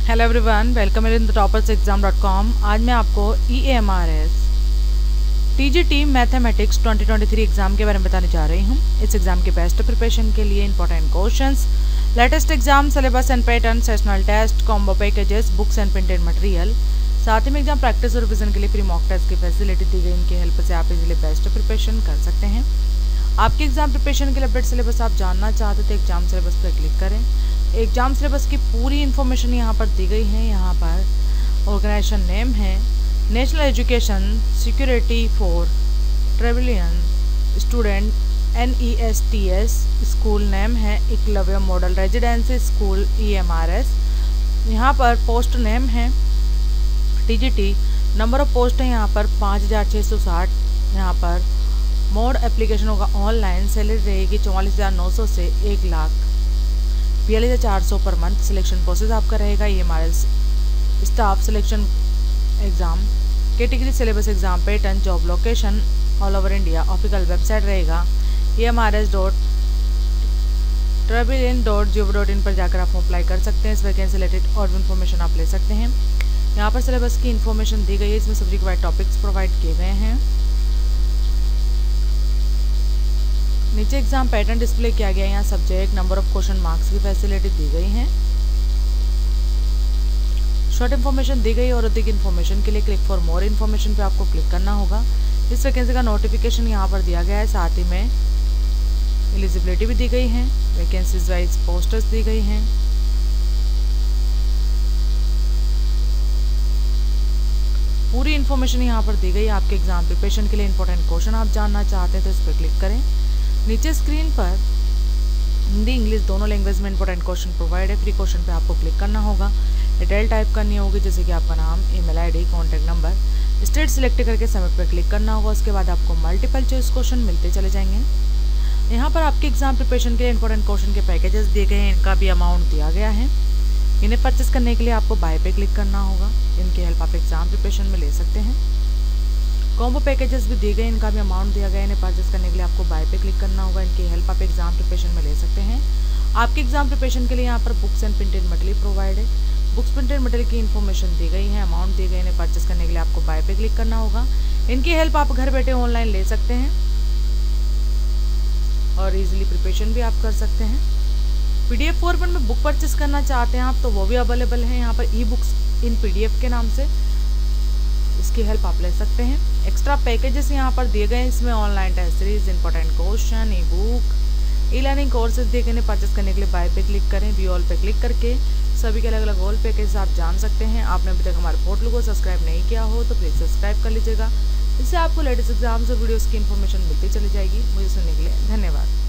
Hello everyone, welcome in the toppersexam.com। आज मैं आपको EAMRS TGT मैथमेटिक्स 2023 एग्जाम के बारे में बताने जा रही हूँ। इस एग्जाम के बेस्ट प्रिपरेशन के लिए important questions, latest exam syllabus and pattern, sessional test, combo packages, books and printed material, साथ ही में एग्जाम प्रैक्टिस और रिविजन के लिए फ्री मॉक टेस्ट की फैसिलिटी दी गई। इनकी हेल्प से आप इजीली बेस्ट प्रिपरेशन कर सकते हैं। आपके एग्जाम प्रिपरेशन के लिए अपडेट सिलेबस आप जानना चाहते तो एग्जाम सिलेबस पर क्लिक करें। एग्जाम सिलेबस की पूरी इन्फॉर्मेशन यहाँ पर दी गई है। यहाँ पर ऑर्गेनाइजेशन नेम है national education security for tribal student NESTS, school name है Eklavya model residency school EMRS। यहाँ पर पोस्ट नेम है TGT, नंबर ऑफ पोस्ट है यहाँ पर 5660। यहाँ पर मोड एप्लीकेशन होगा ऑनलाइन, सैलरी रहेगी 44,900 से 1,42,400 पर मंथ। सिलेक्शन प्रोसेस आपका रहेगा EMRS staff selection exam, category syllabus exam pattern, job location all over India. Official website रहेगा emrs.travelin.gov.in पर जाकर आप अप्लाई कर सकते हैं। इस वैकेंसी रिलेटेड और भी इन्फॉर्मेशन आप ले सकते हैं। यहाँ पर सिलेबस की इन्फॉर्मेशन दी गई है। इसमें सब्जेक्ट वाइज टॉपिक्स प्रोवाइड किए गए हैं। नीचे एग्जाम पैटर्न डिस्प्ले किया गया है। यहाँ subject, number of question, marks की फैसिलिटी दी गई है। शॉर्ट इन्फॉर्मेशन दी गई और अधिक इन्फॉर्मेशन के लिए क्लिक फॉर मोर इन्फॉर्मेशन पे आपको क्लिक करना होगा। इस वैकेंसी का नोटिफिकेशन यहाँ पर दिया गया है। साथ ही में एलिजिबिलिटी भी दी गई है। वैकेंसीज वाइज पोस्टर्स दी गई हैं। पूरी इन्फॉर्मेशन यहाँ पर दी गई है। आपके एग्जाम प्रिपरेशन के लिए इंपॉर्टेंट क्वेश्चन आप जानना चाहते हैं तो इस पर क्लिक करें। नीचे स्क्रीन पर हिंदी इंग्लिश दोनों लैंग्वेज में इंपॉर्टेंट क्वेश्चन प्रोवाइड है। फ्री क्वेश्चन पे आपको क्लिक करना होगा। डिटेल टाइप करनी होगी, जैसे कि आपका नाम, email ID, contact number, state select करके सबमिट पर क्लिक करना होगा। उसके बाद आपको मल्टीपल चॉइस क्वेश्चन मिलते चले जाएंगे। यहाँ पर आपके एग्जाम प्रिपरेशन के लिए इंपॉर्टेंट क्वेश्चन के पैकेजेस दिए गए हैं। इनका भी अमाउंट दिया गया है। इन्हें परचेस करने के लिए आपको बाय पे क्लिक करना होगा। इनकी हेल्प आप एग्जाम प्रिपरेशन में ले सकते हैं। कॉम्बो पैकेजेस भी दिए गए, इनका भी अमाउंट दिया गया है। इन्हें परचेस करने के लिए आपको बाय पे क्लिक करना होगा। इनकी हेल्प आप एग्जाम प्रिपरेशन में ले सकते हैं। आपके एग्जाम प्रिपरेशन के लिए यहाँ पर books and printed material provide है। बुक्स प्रिंटेड मटेरियल की इन्फॉर्मेशन दी गई है, अमाउंट दी गई। इन्हें परचेस करने के लिए आपको बाय पे क्लिक करना होगा। इनकी हेल्प आप घर बैठे ऑनलाइन ले सकते हैं और इजीली प्रिपरेशन भी आप कर सकते हैं। PDF फॉर्मेट में बुक परचेस करना चाहते हैं आप तो वो भी अवेलेबल है यहाँ पर ई-बुक्स इन PDF के नाम से। इसकी हेल्प आप ले सकते हैं। एक्स्ट्रा पैकेजेस यहाँ पर दिए गए हैं। इसमें online test series, important question, e-book, e-learning courses दिए गए। परचेस करने के लिए बाय पे क्लिक करें। व्यू ऑल पे क्लिक करके सभी के अलग अलग ऑल पैकेज आप जान सकते हैं। आपने अभी तक हमारे पोर्टल को सब्सक्राइब नहीं किया हो तो प्लीज़ सब्सक्राइब कर लीजिएगा। इससे आपको लेटेस्ट एग्जाम्स और वीडियोज़ की इन्फॉर्मेशन मिलती चली जाएगी। मुझे सुनने के लिए धन्यवाद।